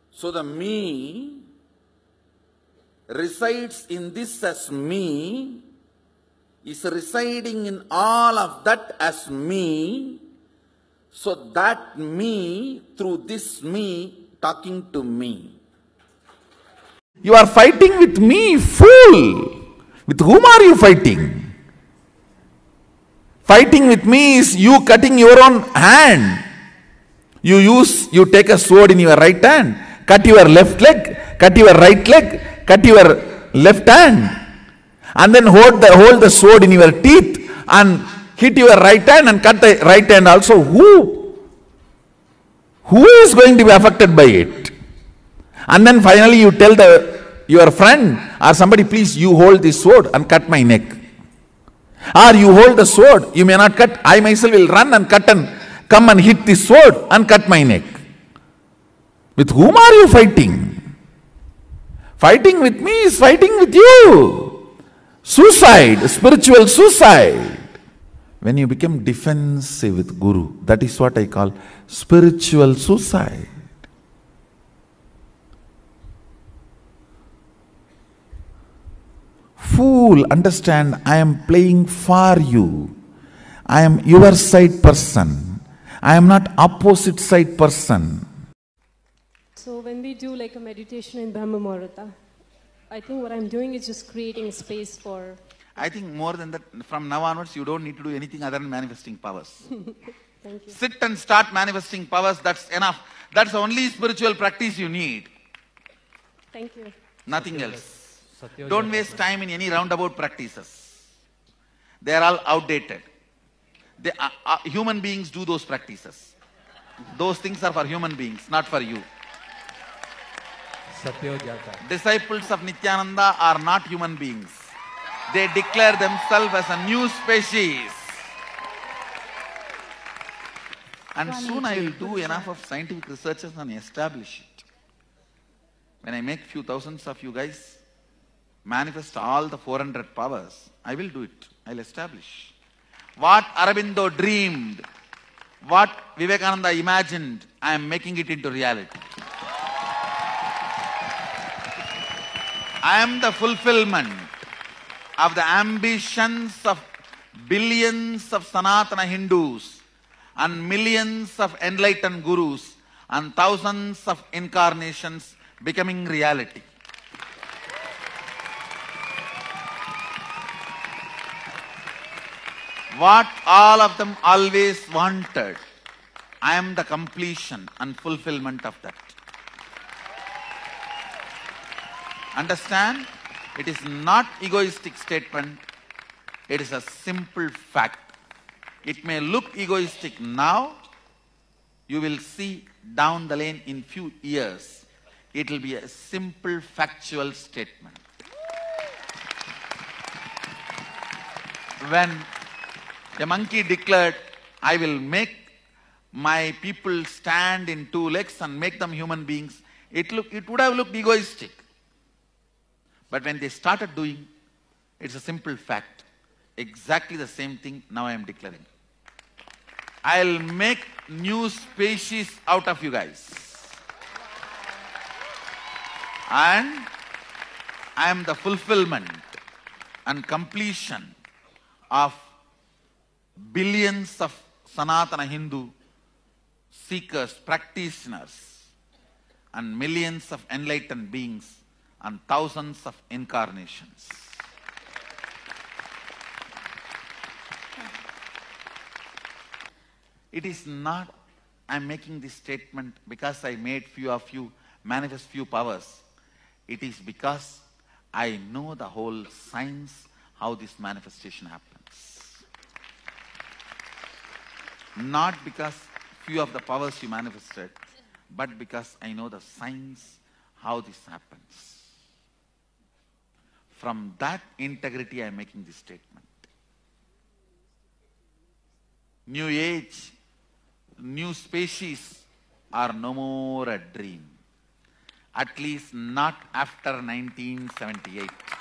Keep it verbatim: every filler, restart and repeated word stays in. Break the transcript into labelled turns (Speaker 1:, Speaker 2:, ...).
Speaker 1: So the me resides in this as me, is residing in all of that as me, so that me, through this me, talking to me.
Speaker 2: You are fighting with me, fool! With whom are you fighting? Fighting with me is you cutting your own hand. You use, you take a sword in your right hand, cut your left leg, cut your right leg, cut your left hand, and then hold the, hold the sword in your teeth and hit your right hand and cut the right hand also. Who? Who is going to be affected by it? And then finally you tell the your friend or somebody, please you hold this sword and cut my neck. Or you hold the sword, you may not cut, I myself will run and cut and come and hit this sword and cut my neck. With whom are you fighting? Fighting with me is fighting with you. Suicide, spiritual suicide. When you become defensive with Guru, that is what I call spiritual suicide. Fool, understand, I am playing for you. I am your side person. I am not opposite side person.
Speaker 3: So when we do like a meditation in Brahma Muhurta, I think what I'm doing is just creating a space for...
Speaker 1: I think more than that, from now onwards, you don't need to do anything other than manifesting powers.
Speaker 3: Thank you.
Speaker 1: Sit and start manifesting powers, that's enough. That's the only spiritual practice you need.
Speaker 3: Thank you.
Speaker 1: Nothing else. Don't waste time in any roundabout practices. They are all outdated. They, uh, uh, human beings do those practices. Those things are for human beings, not for you. Disciples of Nityananda are not human beings. They declare themselves as a new species. And soon I will do enough of scientific researches and establish it. When I make few thousands of you guys manifest all the four hundred powers, I will do it. I will establish. What Aurobindo dreamed, what Vivekananda imagined, I am making it into reality. I am the fulfillment of the ambitions of billions of Sanatana Hindus and millions of enlightened gurus and thousands of incarnations becoming reality. What all of them always wanted, I am the completion and fulfillment of that. Understand? It is not egoistic statement, it is a simple fact. It may look egoistic now, you will see down the lane in few years, it will be a simple factual statement. When a monkey declared, I will make my people stand in two legs and make them human beings, it, look, it would have looked egoistic. But when they started doing, it's a simple fact. Exactly the same thing now I am declaring. I'll make new species out of you guys. And I am the fulfillment and completion of billions of Sanatana Hindu seekers, practitioners, and millions of enlightened beings and thousands of incarnations. It is not, I am making this statement because I made few of you manifest few powers. It is because I know the whole science, how this manifestation happens. Not because few of the powers you manifested, but because I know the science, how this happens. From that integrity I am making this statement. New age, new species are no more a dream. At least not after nineteen seventy-eight.